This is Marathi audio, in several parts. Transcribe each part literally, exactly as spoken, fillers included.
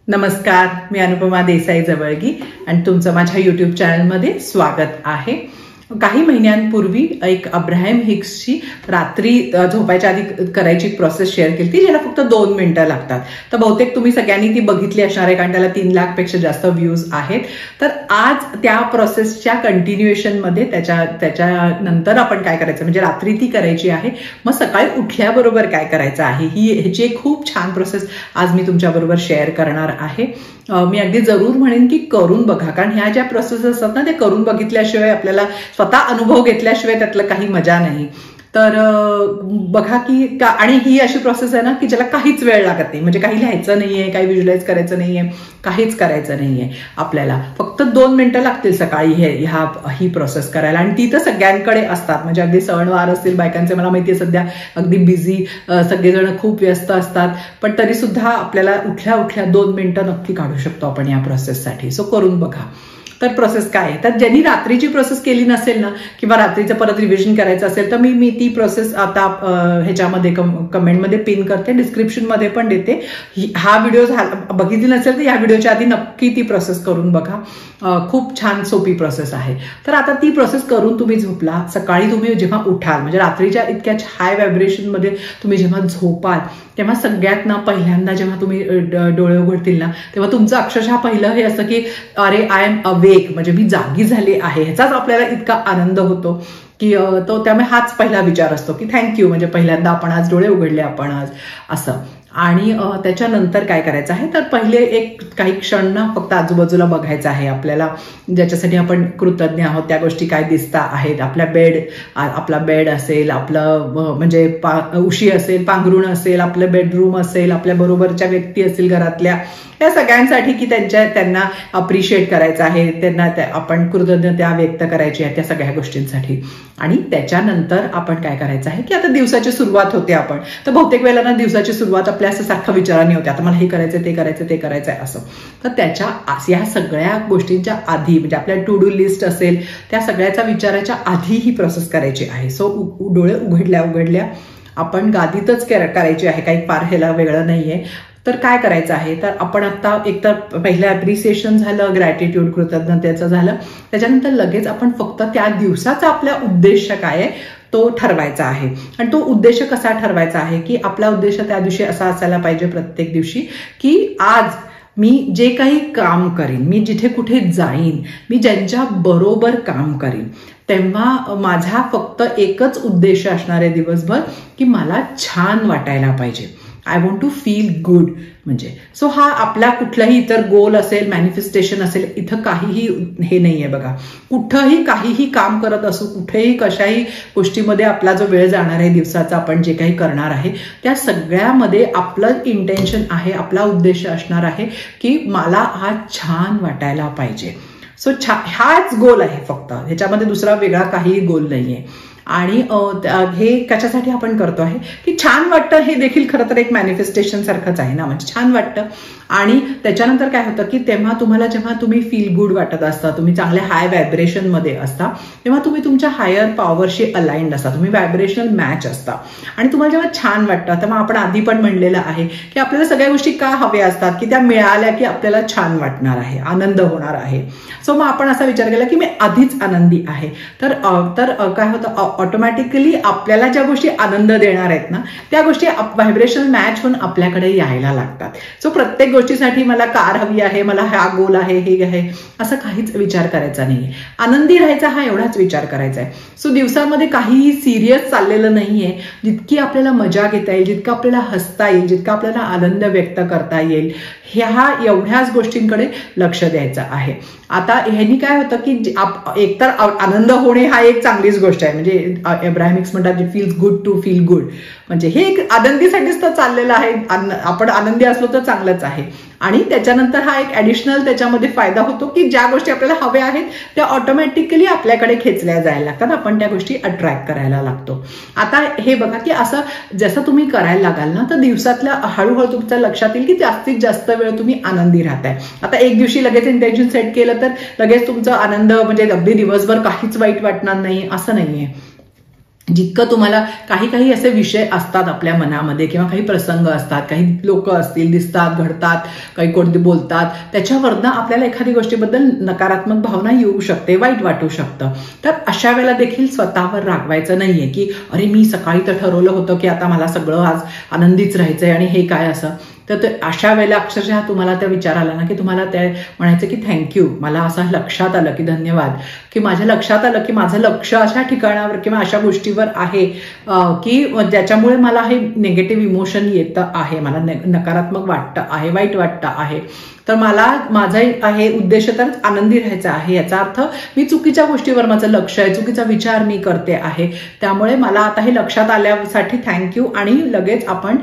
नमस्कार, मी अनुपमा देसाई जवळगी आणि तुमचं माझ्या यूट्यूब चॅनलमध्ये स्वागत आहे. काही महिन्यांपूर्वी एक अब्राहम हिक्सची रात्री झोपायच्या आधी करायची प्रोसेस शेअर केली, ज्याला फक्त दोन मिनिटं लागतात. तर बहुतेक तुम्ही सगळ्यांनी ती बघितली असणार आहे, कारण त्याला तीन लाख पेक्षा जास्त व्ह्यूज आहेत. तर आज त्या प्रोसेसच्या कंटिन्युएशन मध्ये त्याच्या त्याच्यानंतर आपण काय करायचं, म्हणजे रात्री ती करायची आहे, मग सकाळी उठल्याबरोबर काय करायचं आहे, ही ह्याची एक खूप छान प्रोसेस आज मी तुमच्याबरोबर शेअर करणार आहे. मी अगदी जरूर म्हणेन की करून बघा, कारण ह्या ज्या प्रोसेस असतात ना, ते करून बघितल्याशिवाय, आपल्याला स्वतः अनुभव घेतल्याशिवाय त्यातलं काही मजा नाही. तर बघा की का, आणि ही अशी प्रोसेस आहे ना की ज्याला काहीच वेळ लागत नाही, म्हणजे काही लिहायचं नाहीये, काही व्हिज्युअलाइज करायचं नाहीये, काहीच करायचं नाहीये. आपल्याला फक्त दोन मिनिटं लागतील सकाळी हे ह्या ही प्रोसेस करायला, आणि ती तर सगळ्यांकडे असतात. म्हणजे अगदी सणवार असतील बायकांचे, मला माहितीये सध्या अगदी बिझी, सगळेजण खूप व्यस्त असतात, पण तरी सुद्धा आपल्याला उठल्या उठल्या दोन मिनिटं नक्की काढू शकतो आपण या प्रोसेससाठी. सो करून बघा. तर प्रोसेस काय आहे, तर ज्यांनी रात्रीची प्रोसेस केली नसेल ना, किंवा रात्रीचं परत रिव्हिजन करायचं असेल, तर मी मी ती प्रोसेस आता ह्याच्यामध्ये कमेंटमध्ये पिन करते, डिस्क्रिप्शनमध्ये पण देते. हा व्हिडिओ बघितली नसेल तर या व्हिडिओच्या आधी नक्की ती प्रोसेस करून बघा. खूप छान सोपी प्रोसेस आहे. तर आता ती प्रोसेस करून तुम्ही झोपला, सकाळी तुम्ही जेव्हा उठाल, म्हणजे रात्रीच्या इतक्या हाय व्हायब्रेशनमध्ये तुम्ही जेव्हा झोपाल, तेव्हा सगळ्यात ना पहिल्यांदा जेव्हा तुम्ही डोळे उघडतील ना, तेव्हा तुमचं अक्षरशः पहिलं हे असं की अरे आय एम अवेक, म्हणजे मी जागी झाले आहे. ह्याचाच आपल्याला इतका आनंद होतो की तो, त्यामुळे हाच पहिला विचार असतो की थँक्यू, म्हणजे पहिल्यांदा आपण आज डोळे उघडले, आपण आज असं. आणि त्याच्यानंतर काय करायचं आहे, तर पहिले एक काही क्षण ना फक्त आजूबाजूला बघायचं आहे आपल्याला, ज्याच्यासाठी आपण कृतज्ञ आहोत. त्या गोष्टी काय दिसता आहेत, आपल्या बेड, आपला बेड असेल, आपलं म्हणजे पा उशी असेल, पांघरुण असेल, आपलं बेडरूम असेल, आपल्या बरोबरच्या व्यक्ती असतील घरातल्या, या सगळ्यांसाठी की त्यांच्या त्यांना अप्रिशिएट करायचं आहे, त्यांना आपण कृतज्ञता व्यक्त करायची आहे त्या सगळ्या गोष्टींसाठी. आणि त्याच्यानंतर आपण काय करायचं आहे की आता दिवसाची सुरुवात होते. आपण तर बहुतेक वेळेला ना दिवसाची सुरुवात आपल्या असं सारखं विचाराने होते, आता मला हे करायचं, ते करायचं, ते करायचं आहे असं. तर त्याच्या या सगळ्या गोष्टींच्या आधी, म्हणजे आपल्या टू डू लिस्ट असेल, त्या सगळ्याचा विचाराच्या आधी ही प्रोसेस करायची आहे. सो डोळे उघडल्या उघडल्या आपण गादीतच करायची आहे, काही फार ह्याला वेगळं नाहीये. तर काय करायचं आहे, तर आपण आता एकतर पहिलं अप्रिसिएशन झालं, ग्रॅटिट्यूड, कृतज्ञतेचं झालं, त्याच्यानंतर लगेच आपण फक्त त्या दिवसाचा आपला उद्देश काय आहे तो ठरवायचा आहे. आणि तो उद्देश कसा ठरवायचा आहे की आपला उद्देश त्या दिवशी असा असायला पाहिजे, प्रत्येक दिवशी, की आज मी जे काही काम करीन, मी जिथे कुठे जाईन, मी ज्यांच्या बरोबर काम करीन, तेव्हा माझा फक्त एकच उद्देश असणार आहे दिवसभर, की मला छान वाटायला पाहिजे. I want to feel good. म्हणजे सो हा आपला कुठलाही इतर गोल असेल, मॅनिफेस्टेशन असेल, इथं काहीही हे नाहीये बघा. कुठंही काहीही काम करत असू, कुठेही कशाही गोष्टीमध्ये आपला जो वेळ जाणार आहे दिवसाचा, आपण जे काही करणार आहे त्या सगळ्यामध्ये आपलं इंटेन्शन आहे, आपला उद्देश असणार आहे की मला हा छान वाटायला पाहिजे. सो छा हाच गोल आहे फक्त, ह्याच्यामध्ये दुसरा वेगळा काहीही गोल नाहीये. आणि हे कशासाठी आपण करतो आहे की छान वाटतं, हे देखील खरं तर एक मॅनिफेस्टेशन सारखंच आहे ना, म्हणजे छान वाटतं. आणि त्याच्यानंतर काय होतं की तेव्हा तुम्हाला, जेव्हा तुम्ही फील गुड वाटत असता, तुम्ही चांगल्या हाय व्हायब्रेशन मध्ये असता, तेव्हा तुम्ही तुमच्या हायर पॉवरशी अलाइंड असता, तुम्ही व्हायब्रेशनल मॅच असता. आणि तुम्हाला जेव्हा छान वाटतं, तेव्हा आपण आधी पण म्हणलेलं आहे की आपल्याला सगळ्या गोष्टी का हव्या असतात, की त्या मिळाल्या की आपल्याला छान वाटणार आहे, आनंद होणार आहे. सो मग आपण असा विचार केला की मी आधीच आनंदी आहे. तर तर काय होतं, ऑटोमॅटिकली आपल्याला ज्या गोष्टी आनंद देणार आहेत ना, त्या गोष्टी व्हायब्रेशनल मॅच होऊन आपल्याकडे यायला लागतात. सो प्रत्येक गोष्टीसाठी मला कार हवी आहे, मला हा गोल आहे, हे आहे, असं काहीच विचार करायचा नाहीये. आनंदी राहायचा हा एवढाच विचार करायचा आहे. सो दिवसामध्ये काहीही सिरियस चाललेलं नाहीये. जितकी आपल्याला मजा घेता येईल, जितकं आपल्याला हसता येईल, जितका आपल्याला आनंद व्यक्त करता येईल, ह्या एवढ्याच गोष्टींकडे लक्ष द्यायचं आहे. आता ह्यांनी काय होतं की एकतर आनंद होणे हा एक चांगलीच गोष्ट आहे, म्हणजे अब्राहम हिक्स म्हणतात it feels good to feel good, म्हणजे हे एक आनंदीसाठीच तर चाललेलं आहे. आपण आनंदी असलो तर चांगलंच आहे. आणि त्याच्यानंतर हा एक ऍडिशनल त्याच्यामध्ये फायदा होतो की ज्या गोष्टी आपल्याला हव्या आहेत त्या ऑटोमॅटिकली आपल्याकडे खेचल्या जायला लागतात, आपण त्या गोष्टी अट्रॅक्ट करायला लागतो. आता हे बघा की असं जसं तुम्ही करायला लागाल ना, तर दिवसातल्या हळूहळू तुमच्या लक्षात येईल की जास्तीत जास्त वेळ तुम्ही आनंदी राहताय. आता एक दिवशी लगेच इंटेन्शन सेट केलं तर लगेच तुमचा आनंद, म्हणजे अगदी दिवसभर काहीच वाईट वाटणार नाही असं नाहीये. जितकं तुम्हाला काही काही असे विषय असतात आपल्या मनामध्ये किंवा काही प्रसंग असतात, काही लोक असतील, दिसतात, घडतात, काही कोणते बोलतात, त्याच्यावरनं आपल्याला एखादी गोष्टीबद्दल नकारात्मक भावना येऊ शकते, वाईट वाटू शकतं. तर अशा वेळेला देखील स्वतःवर रागवायचं नाहीये की अरे मी सकाळी तर ठरवलं होतं की आता मला सगळं आज आनंदीच राहायचंय आणि हे काय असं. तर अशा वेळेला अक्षरशः तुम्हाला त्या विचार आला ना की तुम्हाला त्या म्हणायचं की थँक्यू, मला असं लक्षात आलं की धन्यवाद, की माझ्या लक्षात आलं की माझं लक्ष अशा ठिकाणावर किंवा अशा गोष्टीवर आहे की ज्याच्यामुळे मला हे निगेटिव्ह इमोशन येतं आहे, मला नकारात्मक वाटतं आहे, वाईट वाटतं आहे. तर मला माझा आहे उद्देश तर आनंदी राहायचा आहे. याचा अर्थ मी चुकीच्या गोष्टीवर माझं लक्ष आहे, चुकीचा विचार मी करते आहे. त्यामुळे मला आता हे लक्षात आल्यासाठी थँक्यू. आणि लगेच आपण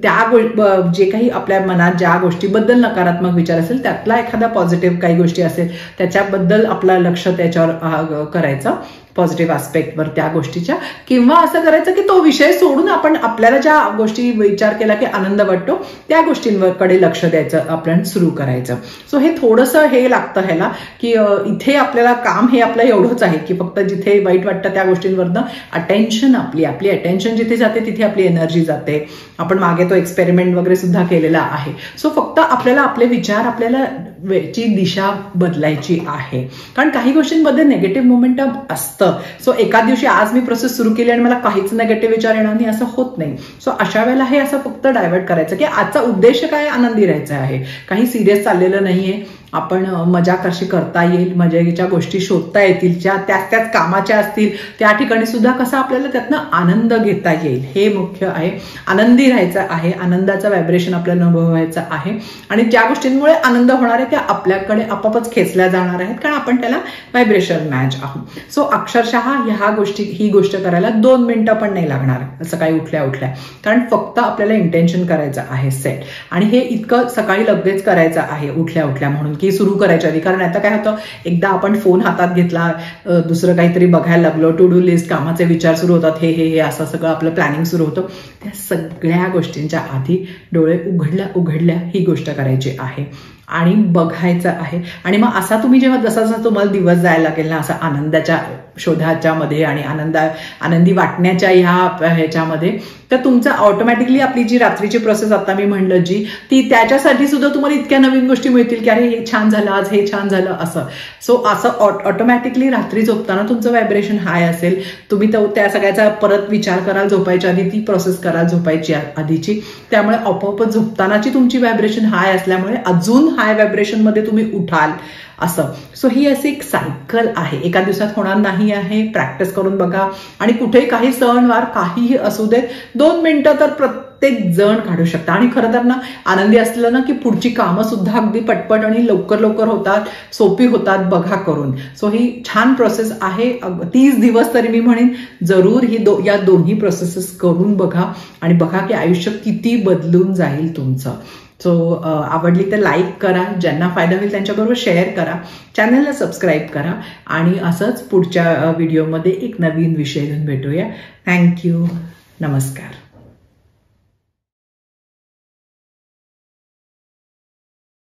त्या जे काही आपल्या मनात ज्या गोष्टीबद्दल नकारात्मक विचार असेल त्यातला एखादा पॉझिटिव्ह काही गोष्टी असेल त्याच्याबद्दल आपलं लक्ष त्याच्यावर करायचं, पॉझिटिव्ह आस्पेक्टवर त्या गोष्टीच्या. किंवा असं करायचं की तो विषय सोडून आपण आपल्याला ज्या गोष्टी विचार केला की आनंद वाटतो त्या गोष्टींकडे लक्ष द्यायचं, आपण सुरू करायचं. सो हे थोडंसं हे लागतं ह्याला की इथे आपल्याला काम हे आपलं एवढंच आहे की फक्त जिथे वाईट वाटतं त्या गोष्टींवरनं अटेन्शन आपली आपली अटेन्शन जिथे जाते तिथे आपली एनर्जी जाते. आपण मागे तो एक्सपेरिमेंट वगैरे सुद्धा केलेला आहे. सो फक्त आपल्याला आपले विचार, आपल्याला ची दिशा बदलायची आहे. कारण काही गोष्टींमध्ये निगेटिव्ह मोमेंटम असतं. सो एका दिवशी आज मी प्रोसेस सुरू केली आणि मला काहीच निगेटिव्ह विचार येणार नाही असं होत नाही. सो अशा वेळेला हे असं फक्त डायव्हर्ट करायचं की आजचा उद्देश काय, आनंदी राहायचा आहे, काही सिरियस चाललेलं नाहीये. आपण मजा कशी करता येईल, मजेच्या गोष्टी शोधता येतील, ज्या त्याच त्याच कामाच्या असतील त्या ठिकाणी सुद्धा कसा आपल्याला त्यातनं आनंद घेता येईल हे मुख्य आहे. आनंदी राहायचं आहे, आनंदाचं व्हायब्रेशन आपल्याला अनुभवायचं आहे. आणि ज्या गोष्टींमुळे आनंद होणार आहे त्या आपल्याकडे आपोआपच खेचल्या जाणार आहेत कारण आपण त्याला व्हायब्रेशन मॅच आहोत. सो अक्षरशः ह्या गोष्टी ही गोष्ट करायला दोन मिनिटं पण नाही लागणार सकाळी उठल्या उठल्या. कारण फक्त आपल्याला इंटेन्शन करायचं आहे सेट. आणि हे इतकं सकाळी लगेच करायचं आहे उठल्या उठल्या म्हणून की सुरू करायच्या आधी. कारण आता काय होतं, एकदा आपण फोन हातात घेतला, दुसरं काहीतरी बघायला लागलो, टू डू लिस्ट, कामाचे विचार सुरू होतात, हे हे हे असं सगळं आपलं प्लॅनिंग सुरू होतं. त्या सगळ्या गोष्टींच्या आधी डोळे उघडल्या उघडल्या ही गोष्ट करायची आहे आणि बघायचं आहे. आणि मग असा तुम्ही जेव्हा जसा जसा तुम्हाला दिवस जायला लागेल ना असा आनंदाच्या शोधाच्या मध्ये आणि आनंदा आनंदी वाटण्याच्या ह्या ह्याच्यामध्ये, तर तुमचं ऑटोमॅटिकली आपली जी रात्रीची प्रोसेस आता मी म्हणलं जी ती त्याच्यासाठी सुद्धा तुम्हाला इतक्या नवीन गोष्टी मिळतील की अरे हे छान झालं, आज हे छान झालं असं. सो असं ऑटोमॅटिकली रात्री झोपताना तुमचं व्हायब्रेशन हाय असेल, तुम्ही त्या सगळ्याचा परत विचार कराल झोपायच्या आधी, ती प्रोसेस कराल झोपायची आधीची. त्यामुळे आपोआपच झोपतानाची तुमची व्हायब्रेशन हाय असल्यामुळे अजून हाय व्हायब्रेशन मध्ये तुम्ही उठाल असं. सो ही अशी एक सायकल आहे, एका दिवसात होणार नाही आहे. प्रॅक्टिस करून बघा. आणि कुठेही काही सणवार काहीही असू देत, दोन मिनिटं तर प्रत्येक जण काढू शकता. आणि खरं तर ना आनंदी असलं ना की पुढची कामं सुद्धा अगदी पटपट आणि लवकर लवकर होतात, सोपी होतात बघा करून. सो ही छान प्रोसेस आहे. तीस दिवस तरी मी म्हणेन जरूर ही दो या दोन्ही प्रोसेसेस करून बघा आणि बघा की आयुष्य किती बदलून जाईल तुमचं. सो आवडली तर लाईक करा, ज्यांना फायदा होईल त्यांच्याबरोबर शेअर करा, चॅनलला सबस्क्राईब करा आणि असंच पुढच्या व्हिडिओमध्ये एक नवीन विषय घेऊन भेटूया. थँक्यू. नमस्कार.